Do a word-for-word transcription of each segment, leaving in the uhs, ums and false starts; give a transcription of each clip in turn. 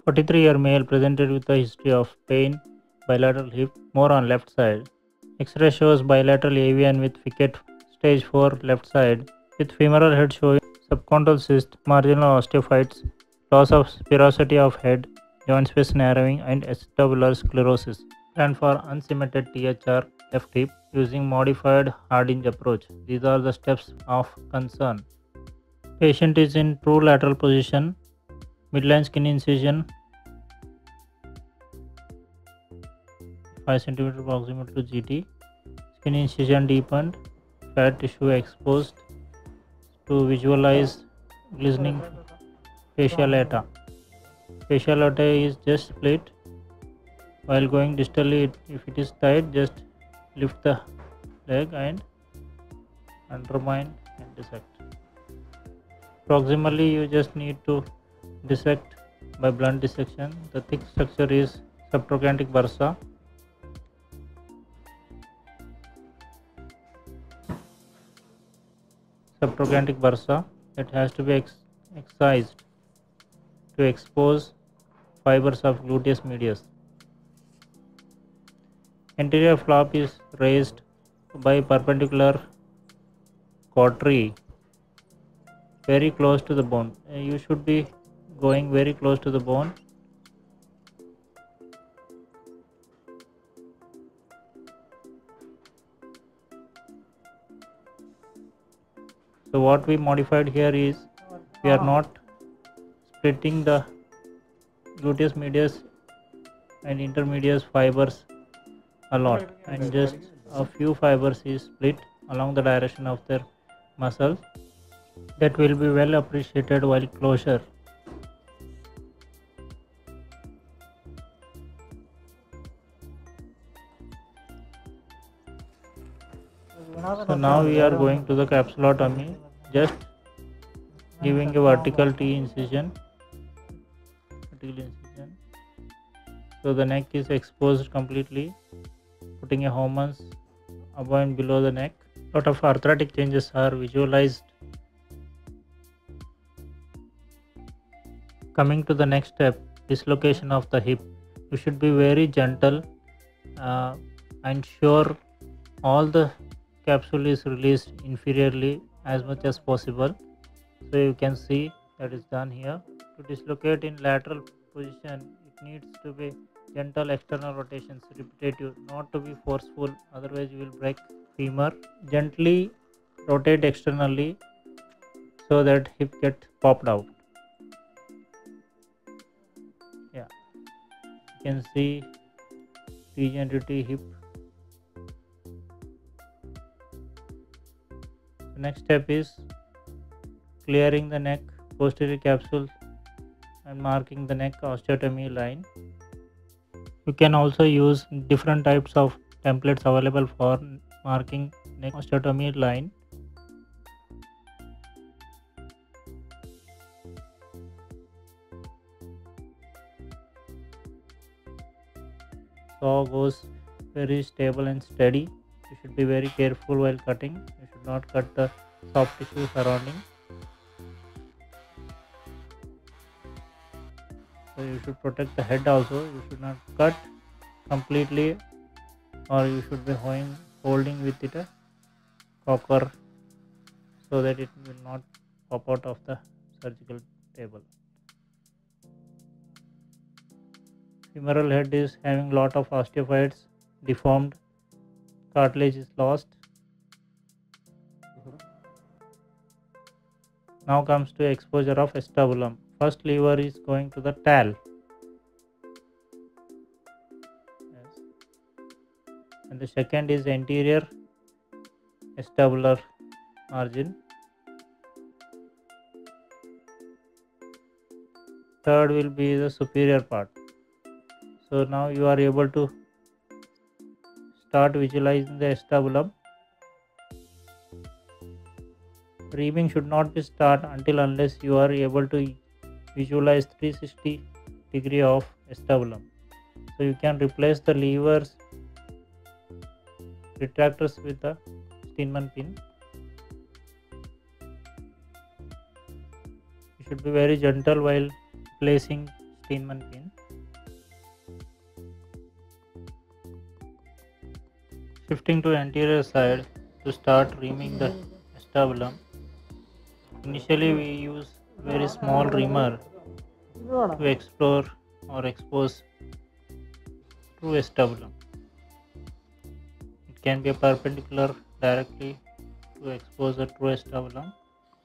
forty-three-year male presented with a history of pain, bilateral hip, more on left side. X-ray shows bilateral A V N with Ficat stage four left side, with femoral head showing subchondral cyst, marginal osteophytes, loss of sphericity of head, joint space narrowing, and acetabular sclerosis. And for unsymmetric T H R left hip using modified Hardinge approach. These are the steps of concern. Patient is in true lateral position, midline skin incision five centimeter proximal to G T, skin incision deepened, fat tissue exposed to visualize glistening fasciolata. Fasciolata is just split. While going distally, if it is tight, just lift the leg and undermine and dissect. Proximally, you just need to dissect by blunt dissection. The thick structure is subtrochanteric bursa. Subtrochanteric bursa that has to be ex excised to expose fibers of gluteus medius. Anterior flap is raised by perpendicular cautery very close to the bone. You should be going very close to the bone. So what we modified here is we are not splitting the gluteus medius and intermedius fibers a lot, and just a few fibers is split along the direction of their muscle. That will be well appreciated while closure. So now we are going to the capsulotomy, just giving a vertical T incision. Vertical incision. So the neck is exposed completely, putting a Homans above and below the neck. Lot of arthritic changes are visualized. Coming to the next step, dislocation of the hip. You should be very gentle uh, and sure all the capsule is released inferiorly as much as possible. So you can see that is done here. To dislocate in lateral position, it needs to be gentle external rotations, repetitive, not to be forceful, otherwise you will break femur. Gently rotate externally so that hip gets popped out. Yeah, you can see degenerative hip. The next step is clearing the neck posterior capsule and marking the neck osteotomy line. You can also use different types of templates available for marking neck osteotomy line. Saw goes very stable and steady. You should be very careful while cutting. You should not cut the soft tissue surrounding. So you should protect the head also. You should not cut completely, or you should be holding, holding with it a cocker so that it will not pop out of the surgical table. Femoral head is having lot of osteophytes, deformed, cartilage is lost. Now comes to exposure of acetabulum. First lever is going to the tal. Yes. And the second is anterior acetabular margin. Third will be the superior part. So now you are able to start visualizing the acetabulum. Reaming should not be start until unless you are able to visualize three hundred sixty degree of acetabulum. So you can replace the levers, retractors with the Steinmann pin. You should be very gentle while placing Steinman pin. Shifting to anterior side to start reaming the acetabulum. Initially we use very small reamer to explore or expose true acetabulum. It can be a perpendicular directly to expose the true acetabulum.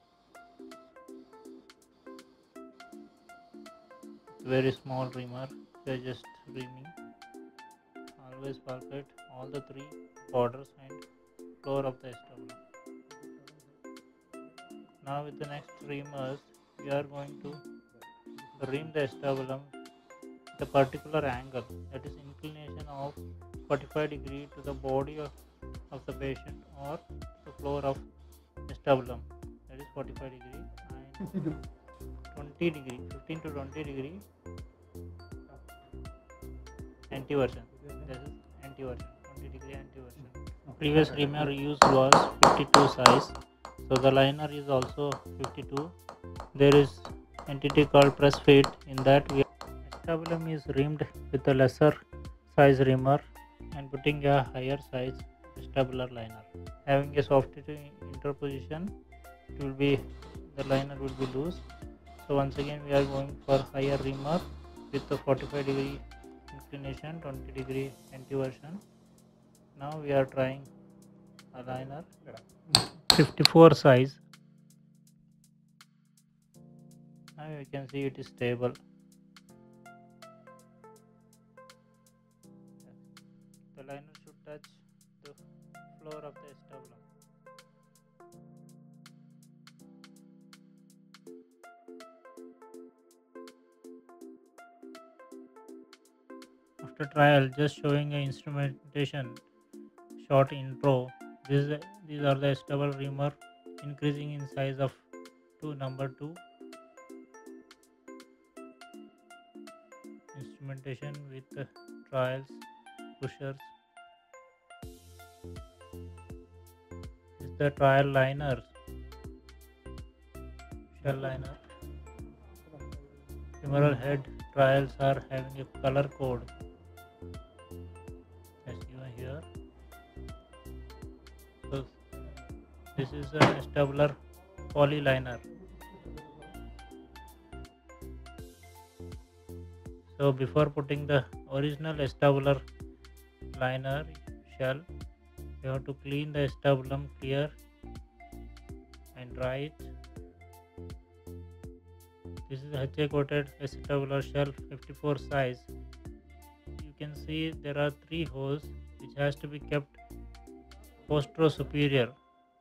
Very small reamer, we are just reaming. Always palpate all the three borders and floor of the acetabulum. Now with the next reamers, we are going to ream the acetabulum at a particular angle, that is inclination of forty-five degree to the body of, of the patient or the floor of acetabulum, that is forty-five degree, and twenty degree, fifteen to twenty degree antiversion. This is antiversion, twenty degree antiversion. Previous reamer used was fifty-two size, so the liner is also fifty-two. There is entity called press fit. In that, we acetabulum is reamed with a lesser size reamer and putting a higher size acetabular liner. Having a soft interposition, it will be the liner will be loose. So once again we are going for higher reamer with the forty-five degree inclination, twenty degree antiversion. Now we are trying a liner fifty-four size. Now you can see it is stable. The liner should touch the floor of the acetabulum. After trial, just showing a instrumentation short intro. This, these are the acetabulum reamer increasing in size of to number two. Instrumentation with uh, trials, pushers. This is the trial liner, shell liner. Femoral head trials are having a color code as given here. So this is an acetabular poly liner. So before putting the original acetabular liner shell, you have to clean the acetabulum clear and dry it. This is H A coated acetabular shell fifty-four size. You can see there are three holes which has to be kept postero superior.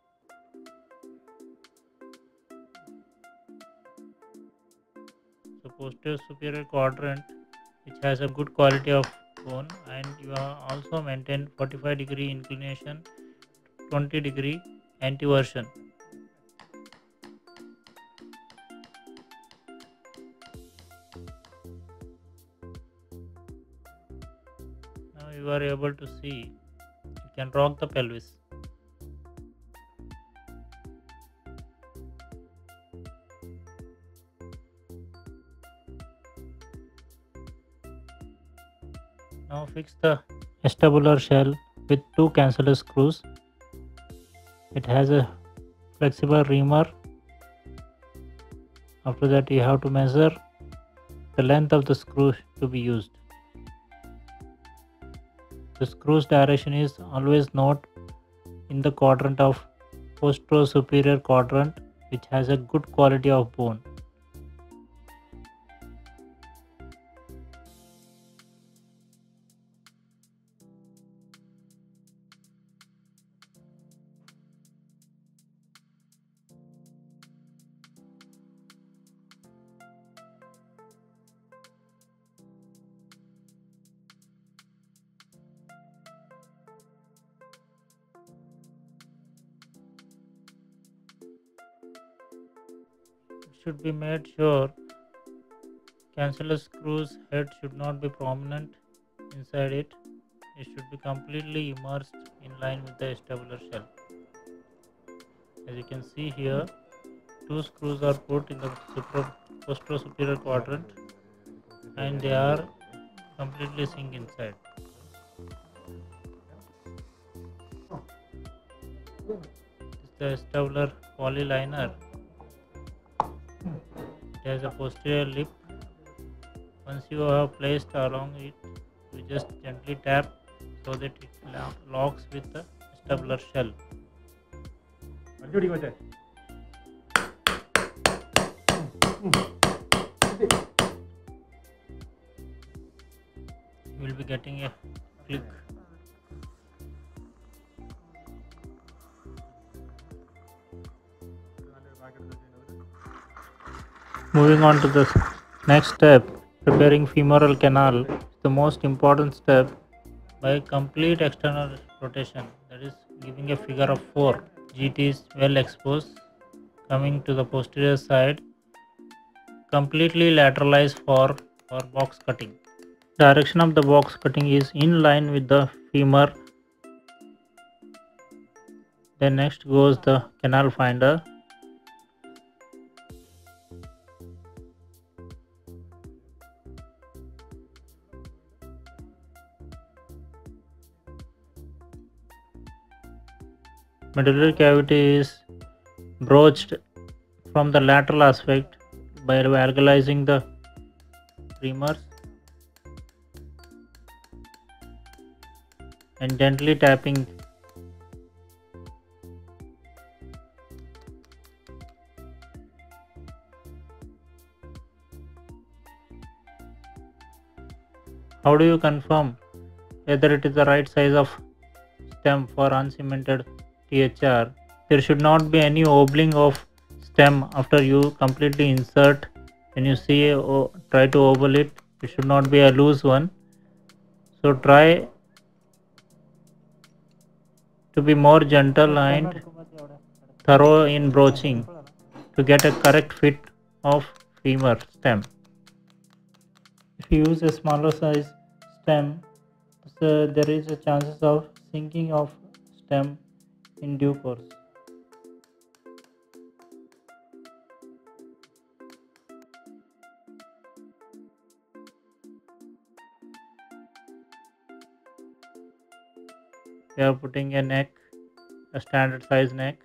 So posterior superior quadrant, which has a good quality of bone, and you are also maintain forty-five degree inclination, twenty degree antiversion. Now you are able to see you can rock the pelvis. Now fix the acetabular shell with two cancellous screws. It has a flexible reamer. After that you have to measure the length of the screw to be used. The screw's direction is always not in the quadrant of postero superior quadrant, which has a good quality of bone. Should be made sure cancellous screws head should not be prominent inside it. It should be completely immersed in line with the acetabular shell. As you can see here, two screws are put in the postero superior quadrant and they are completely sink inside. This is the Stubler polyliner. It has a posterior lip. Once you have placed along it, you just gently tap so that it locks with the Stubler shell. You will be getting a click. Moving on to the next step, preparing femoral canal is the most important step. By complete external rotation, that is giving a figure of four. G T is well exposed, coming to the posterior side, completely lateralized for, for box cutting. Direction of the box cutting is in line with the femur. Then next goes the canal finder. Medullary cavity is broached from the lateral aspect by valgalizing the femurs and gently tapping. How do you confirm whether it is the right size of stem for uncemented T H R? There should not be any obbling of stem after you completely insert. When you see or try to oval it, it should not be a loose one. So try to be more gentle and thorough in broaching to get a correct fit of femur stem. If you use a smaller size stem, so there is a chances of sinking of stem in due course. We are putting a neck, a standard size neck,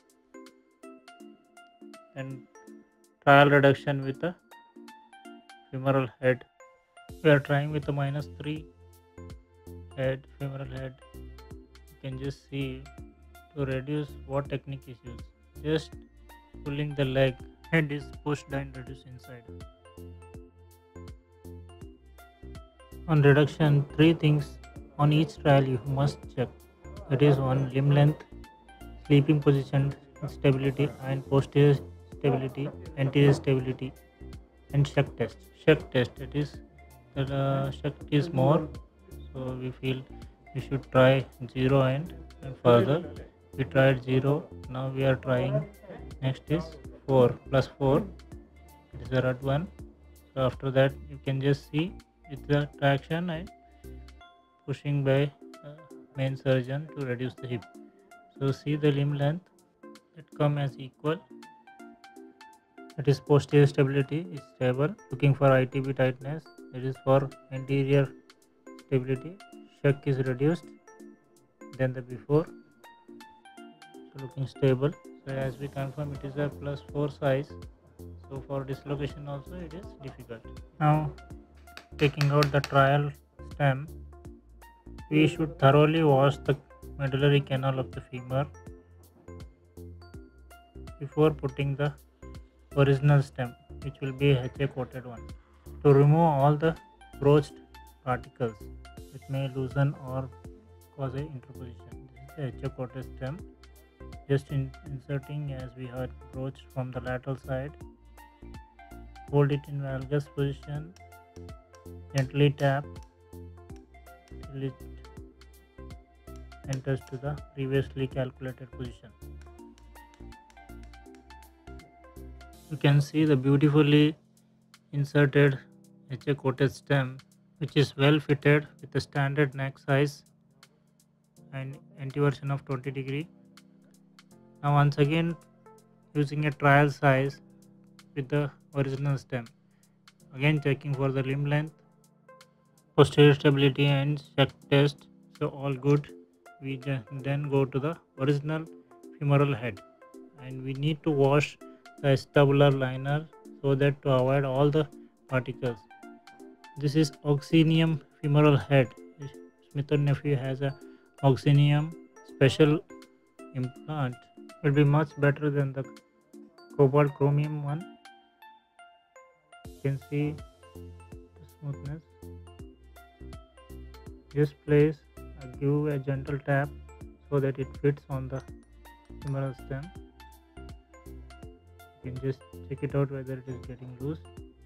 and trial reduction with the femoral head. We are trying with the minus three head, femoral head. You can just see to reduce what technique is used. Just pulling the leg, head is pushed and reduced inside. On reduction, three things on each trial you must check. That is one, limb length, sleeping position stability and posterior stability, anterior stability, and shuck test. Shuck test, that is the uh, shuck is more, so we feel we should try zero and, and further. We tried zero, now we are trying next is four plus four. It is the red one. So after that you can just see with the traction and pushing by uh, main surgeon to reduce the hip. So see the limb length that come as equal. That is posterior stability is stable. Looking for I T B tightness, that is for anterior stability. Shuck is reduced than the before. So looking stable. So as we confirm it is a plus four size. So for dislocation also it is difficult. Now taking out the trial stem, we should thoroughly wash the medullary canal of the femur before putting the original stem, which will be a H A coated one, to remove all the broached particles which may loosen or cause a interposition. This is the H A coated stem. Just in, inserting as we had broached from the lateral side. Hold it in valgus position. Gently tap till it enters to the previously calculated position. You can see the beautifully inserted H A coated stem, which is well fitted with the standard neck size and anteversion of twenty degree. Now once again using a trial size with the original stem. Again checking for the limb length, posterior stability and shuck test. So all good. We then go to the original femoral head, and we need to wash the acetabular liner so that to avoid all the particles. This is oxinium femoral head. Smith and Nephew has a oxinium special implant. Will be much better than the cobalt chromium one. You can see the smoothness. Just place, uh, give a gentle tap so that it fits on the femoral stem. You can just check it out whether it is getting loose.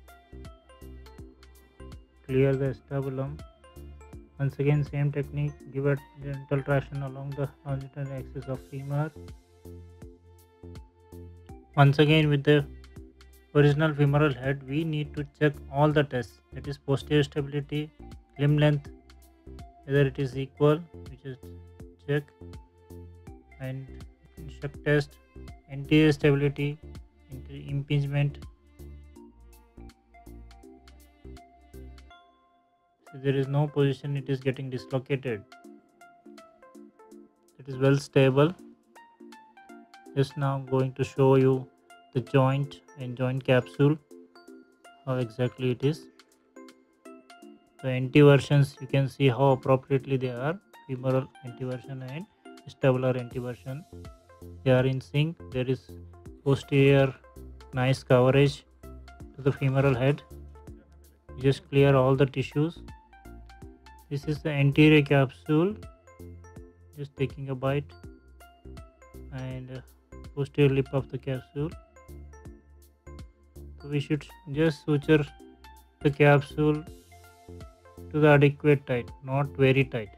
Clear the acetabulum. Once again, same technique, give a gentle traction along the longitudinal axis of femur. Once again, with the original femoral head, we need to check all the tests, that is posterior stability, limb length, whether it is equal, we just check, and shuck test, anterior stability, anterior impingement. So there is no position it is getting dislocated. It is well stable. Just now going to show you the joint and joint capsule, how exactly it is. The anteversions, you can see how appropriately they are, femoral anteversion and acetabular anteversion. They are in sync. There is posterior nice coverage to the femoral head. You just clear all the tissues. This is the anterior capsule. Just taking a bite, and uh, posterior lip of the capsule. So we should just suture the capsule to the adequate tight, not very tight.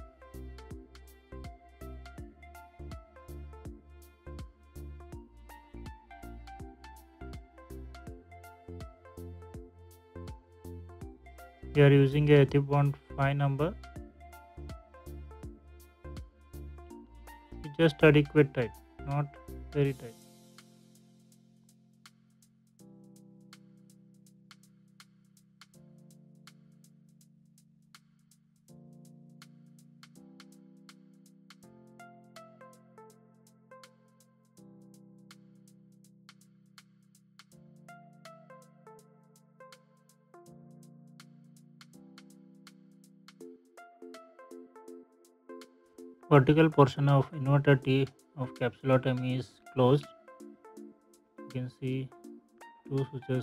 We are using a Ethibond five number. Just adequate tight, not very tight. Vertical portion of inverted T of capsulotomy is closed. You can see two sutures.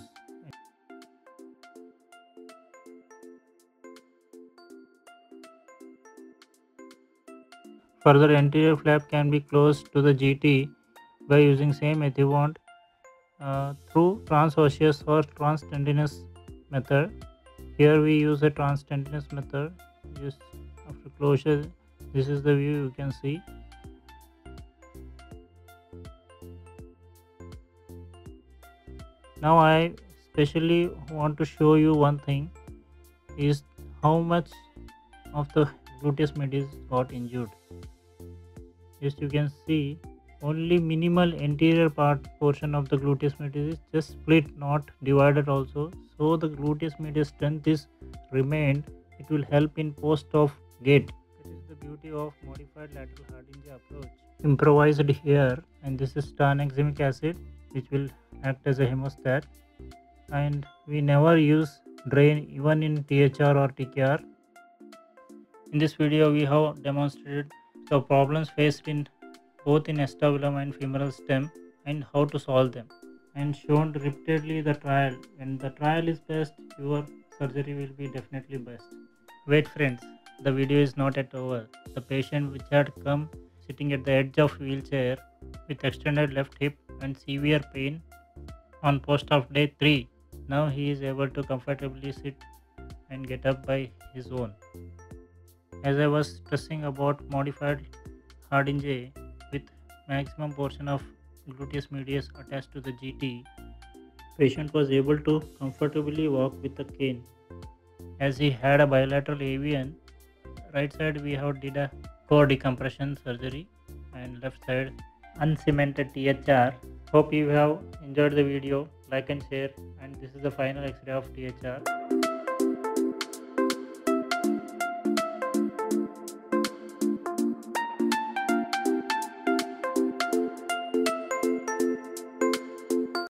Further, anterior flap can be closed to the G T by using same Ethibond uh, through transosseous or transtendinous method. Here we use a transtendinous method. Just after closure, this is the view you can see. Now I especially want to show you one thing, is how much of the gluteus medius got injured. Yes, you can see only minimal anterior part portion of the gluteus medius is just split, not divided also. So the gluteus medius strength is remained. It will help in post-op gait. That is the beauty of modified lateral Hardinger approach. Improvised here, and this is tranexamic acid, which will act as a hemostat. And we never use drain even in T H R or T K R. In this video, we have demonstrated the problems faced in both in acetabulum and femoral stem and how to solve them, and shown repeatedly the trial. When the trial is best, your surgery will be definitely best. Wait friends, the video is not yet over. The patient which had come sitting at the edge of wheelchair with extended left hip and severe pain on post-op day three, now he is able to comfortably sit and get up by his own. As I was stressing about modified Hardinger with maximum portion of gluteus medius attached to the G T, patient was able to comfortably walk with a cane. As he had a bilateral A V N, right side we have did a core decompression surgery and left side uncemented T H R. Hope you have enjoyed the video. like and share. And this is the final X-ray of T H R.